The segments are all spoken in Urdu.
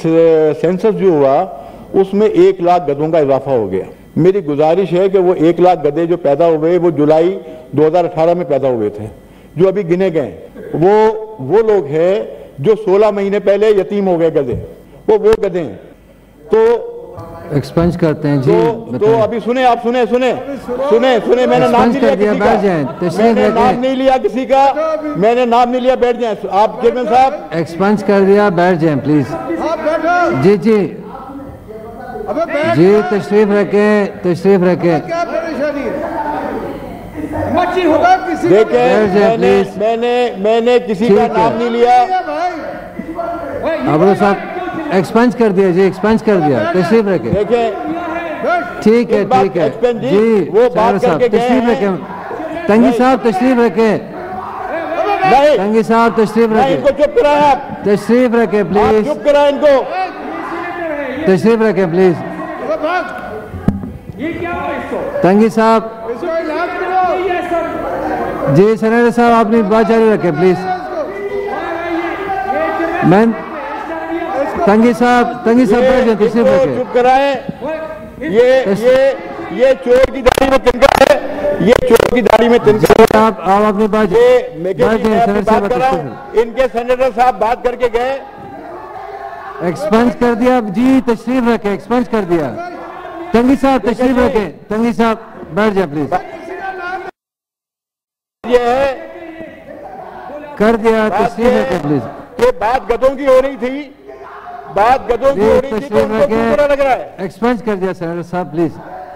سینسس جو ہوا اس میں 1 لاکھ گدھوں کا اضافہ ہو گیا. میری گزارش ہے کہ وہ 1 لاکھ گدھے جو پیدا ہوئے وہ جولائی 2018 میں پیدا ہوئے تھے. جو ابھی گنے گئے وہ لوگ ہیں جو 16 مہینے پہلے یتیم ہو گئے گدھے, وہ گدھے ہیں. تو ایکسپنج کرتے ہیں. جی تو ابھی سنیں, آپ سنیں, میں نے نام نہیں لیا کسی کا, میں نے نام نہیں لیا, بیٹھ جائیں آپ چیئرمین صاحب. ایکسپنج کر دیا, بیٹھ جائیں پلیز. جی جی تشریف رکھیں. دیکھیں میں نے کسی کا نام نہیں لیا. ابرو صاحب ایکسپنج کر دیا. جی ایکسپنج کر دیا, تشریف رکھیں. ٹھیک ہے جی صاحب تشریف رکھیں. تنگی صاحب تشریف رکھیں. تنگی صاحب تشریف رکھیں. چپ کرائیں آپ, تشریف رکھیں پلیز. چپ کرائیں ان کو, تشریف رکھیں پلیز. تنگی صاحب. جی سینیٹر صاحب آپ نے بات جاری رکھیں پلیز. تنگی صاحب بیٹھ جائیں, تشریف رکھیں. چپ کرائیں. یہ چور کی داڑھی میں تنکا ہے, یہ چور کی داڑھی میں تنکا ہے. آپ اپنی بات کر رہا ہوں, ان کے سینیٹر صاحب بات کر کے گئے. ایکسپنج کر دیا. جی تشریف رکھیں, ایکسپنج کر دیا. تنگی صاحب تشریف رکھیں. تنگی صاحب بیٹھ جائیں پلیز. یہ ہے کر دیا, تشریف رکھیں پلیز. یہ بات گدھوں کی ہو رہی تھی, تشریف رکھیں. ایکسپنج کر دیا سینیٹر صاحب پلیز.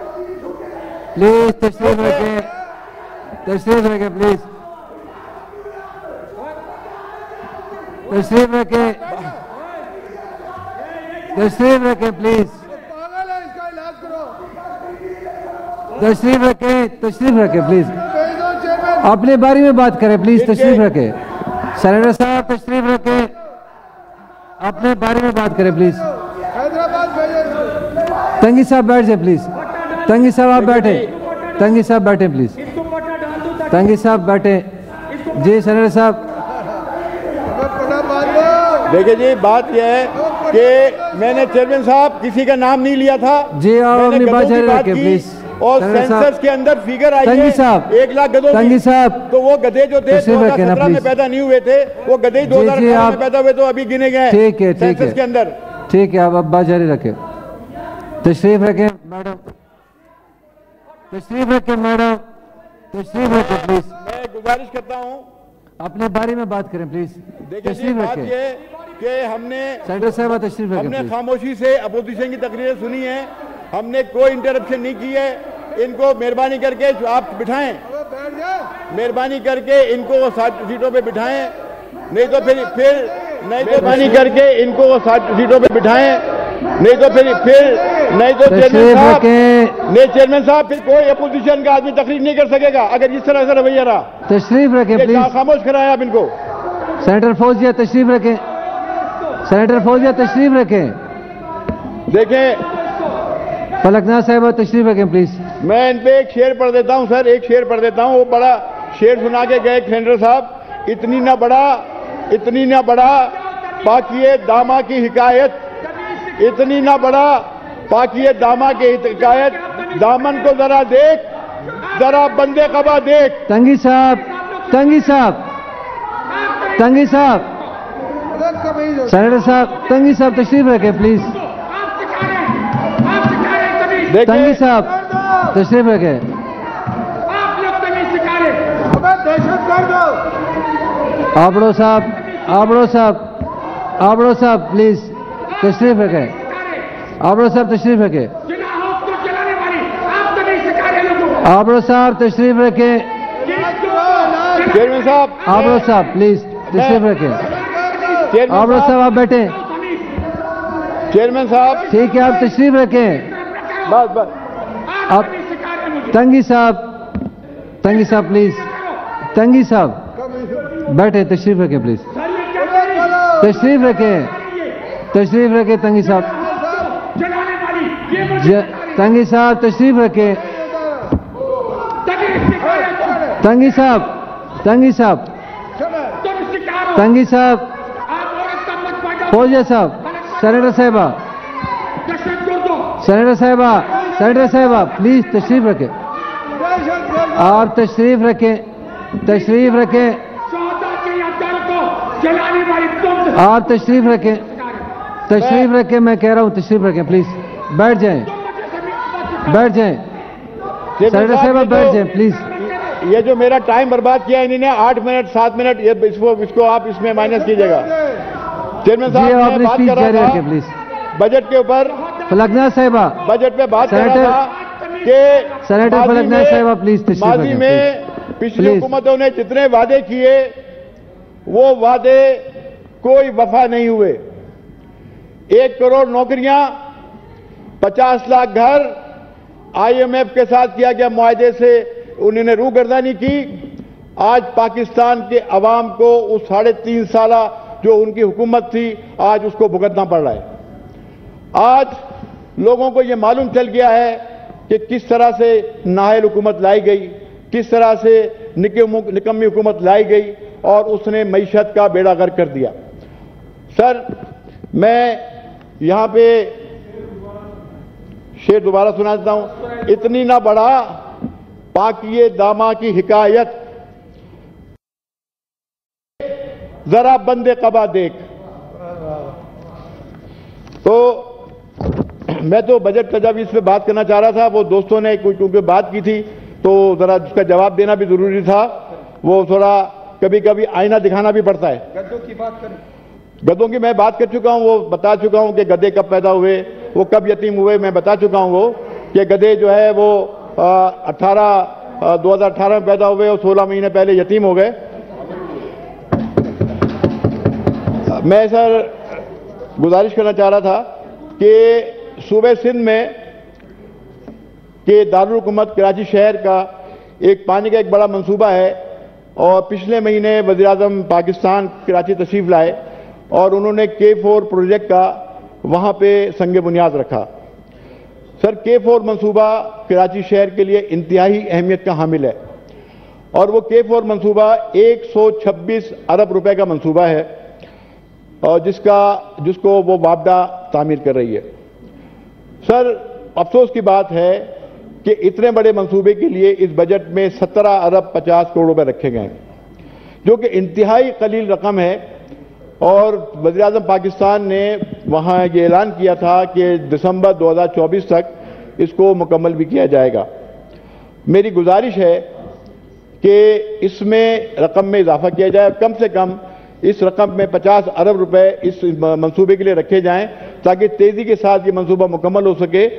تشریف رکھیں پلیز. تشریف رکھیں پلیز. تشریف رکھیں پلیز. اپنے بارے میں بات کریں پلیز. تشریف رکھیں سینیٹر صاحب, تشریف رکھیں. اپنے بارے میں بات کریں پلیز. تنگی صاحب بیٹھ جائیں پلیز. تنگی صاحب آپ بیٹھیں. تنگی صاحب بیٹھیں پلیز. تنگی صاحب بیٹھیں. جی سینیٹر صاحب. دیکھیں جی بات یہ ہے کہ میں نے چیئرمین صاحب کسی کا نام نہیں لیا تھا. جی آپ اپنی بات جاری رکھیں پلیز. اور سینسس کے اندر فیگر آئی ہے 1 لاکھ گدھوں کی. تو وہ گدھے جو تھے 2017 میں پیدا نہیں ہوئے تھے, وہ گدھے 2018 میں پیدا ہوئے, تو ابھی گنے گئے سینسس کے اندر. ٹھیک ہے, آپ بات جاری رکھیں. تشریف رکھیں میڈم. تشریف رکھیں میڈم. تشریف رکھیں پلیز. میں گزارش کرتا ہوں اپنے بارے میں بات کریں پلیز. تشریف رکھیں. بات یہ کہ ہم نے سینیٹر صاحب تشریف رکھیں. ہم نے خاموشی سے اپوزیشن کی تقریریں سنی ہیں, ہم نے کوئی انٹرپشن نہیں کی ہے. ان کو مہربانی کر کے آپ بٹھائیں, مہربانی کر کے ان کو سیٹوں پہ بٹھائیں, نہیں تو پھر مہربانی کر کے ان کو سیٹوں پہ بٹھائیں, نہیں تو چیئرمین صاحب پھر کوئی اپوزیشن کا آدمی تقریر نہیں کر سکے گا اگر اس طرح سے رویہ رہا. تشریف رکھیں پلیز. خاموش کرائیں آپ ان کو. سینیٹر فوزیہ تشریف رکھیں. سینیٹر فوزیہ تشریف رکھیں. دیکھیں فلکناز صاحبہ تشریف رکھیں پلیز. میں ان پہ ایک شعر پڑھ دیتا ہوں سر, ایک شعر پڑھ دیتا ہوں. وہ بڑا شعر سنا کے گئے سینیٹر صاحب. اتنی نہ بڑا پاکیے داما کی حکایت, اتنی نہ بڑا پاکیے داما کی حکایت, دامن کو ذرا دیکھ, ذرا بندے قبا دیکھ. تنگی صاحب. سینیٹر صاحب تنگی صاحب تشریف رکھیں پلیز. تنگی صاحب تشریف رکھیں. آبڑو صاحب پلیز تشریف رکھیں. آبڑو صاحب تشریف رکھیں. آبڑو صاحب تشریف رکھیں. چیئرمین صاحب. آبڑو صاحب پلیز تشریف رکھیں. آبڑو صاحب آپ بیٹھیں. چیئرمین صاحب ٹھیک ہے, آپ تشریف رکھیں. آپ تنگی صاحب پلیز. تنگی صاحب بیٹھے, تشریف رکھیں پلیز. تشریف رکھیں تنگی صاحب. تنگی صاحب تشریف رکھیں. تنگی صاحب فوزیہ صاحب سینیٹر صاحبہ سینیٹر صاحبہ سینیٹر صاحبہ پلیز تشریف رکھیں. آپ تشریف رکھیں. تشریف رکھیں. آپ تشریف رکھیں. تشریف رکھیں. میں کہہ رہا ہوں تشریف رکھیں پلیز. بیٹھ جائیں. بیٹھ جائیں. سینیٹر صاحبہ بیٹھ جائیں پلیز. یہ جو میرا ٹائم برباد کیا انہوں نے 8 منٹ 7 منٹ اس کو آپ اس میں مائنس کیجئے گا. چیئرمین صاحب میں بات کر رہا تھا بجٹ کے اوپر. فلکناز صاحبہ بجٹ پہ بات کر رہا تھا کہ سینیٹر فلکناز صاحبہ پلیز تشریف رکھیں. ماضی میں پچھلی حکومتوں نے جتنے وعدے کیے وہ وعدے کوئی وفا نہیں ہوئے. 1 کروڑ نوکریاں، 50 لاکھ گھر، IMF کے ساتھ کیا گیا معاہدے سے انہوں نے روگردانی کی. آج پاکستان کے عوام کو اس 3.5 سالہ جو ان کی حکومت تھی آج اس کو بھگتنا پڑ رہا ہے. آج لوگوں کو یہ معلوم چل گیا ہے کہ کس طرح سے نااہل حکومت لائی گئی، کس طرح سے نکمی حکومت لائی گئی اور اس نے معیشت کا بیڑا غرق کر دیا. سر میں یہاں پہ شعر دوبارہ سنا دیتا ہوں. اتنی نہ بڑھا پاکیے داما کی حکایت، ذرا بندے قبا دیکھ. تو میں تو بجٹ تجاویز پہ بات کرنا چاہ رہا تھا. وہ دوستوں نے کیونکہ بات کی تھی تو ذرا اس کا جواب دینا بھی ضروری تھا. وہ تھوڑا کبھی کبھی آئینہ دکھانا بھی پڑتا ہے. گدوں کی بات کریں. گدوں کی میں بات کر چکا ہوں. وہ بتا چکا ہوں کہ گدے کب پیدا ہوئے، وہ کب یتیم ہوئے. میں بتا چکا ہوں وہ کہ گدے جو ہے وہ 2018 میں پیدا ہوئے اور 16 مہینے پہلے یتیم ہو گئے. میں سر گزارش کرنا چاہ رہا تھا کہ صوبہ سندھ میں کہ دارالحکومت کراچی شہر کا پانی کا ایک بڑا منصوبہ ہے اور پچھلے مہینے وزیر اعظم پاکستان کراچی تشریف لائے اور انہوں نے K4 پروجیکٹ کا وہاں پہ سنگ بنیاد رکھا. سر K4 منصوبہ کراچی شہر کے لیے انتہائی اہمیت کا حامل ہے اور وہ K4 منصوبہ 126 ارب روپے کا منصوبہ ہے اور جس کو وہ وابڈا تعمیر کر رہی ہے. سر افسوس کی بات ہے کہ اتنے بڑے منصوبے کے لیے اس بجٹ میں 17 ارب 50 کروڑ روپے رکھے گئے ہیں جو کہ انتہائی قلیل رقم ہے. اور وزیر اعظم پاکستان نے وہاں یہ اعلان کیا تھا کہ دسمبر 2024 تک اس کو مکمل بھی کیا جائے گا. میری گزارش ہے کہ اس میں رقم میں اضافہ کیا جائے. کم سے کم اس رقم میں 50 ارب روپے اس منصوبے کے لیے رکھے جائیں تاکہ تیزی کے ساتھ یہ منصوبہ مکمل ہو سکے.